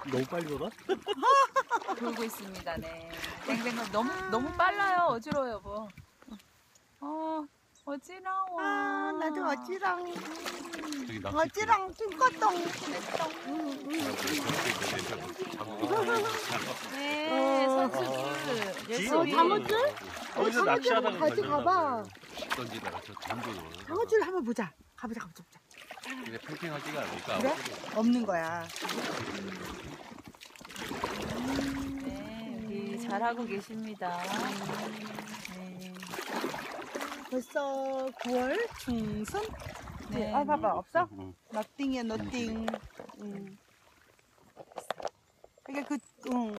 너무 빨리 돌아? 돌고 있습니다. 네. 뱅뱅 너무 빨라요. 어지러워요, 여보. 어지러워. 아, 나도 어지랑. 저기 낚시 어지랑 뚱꺼똥. 네, 선수들 열심히. 장어줄? 거기서 낚시하다가 같이 가봐. 던지다가 저 잠도 장어줄 한번 보자. 가보자. 근데 캠핑하기가 아니까 그래? 없는 거야. 네, 여기 잘하고 계십니다. 네. 벌써 9월 중순? 네. 아, 봐봐. 없어? 응. nothing이야, nothing. 그러니까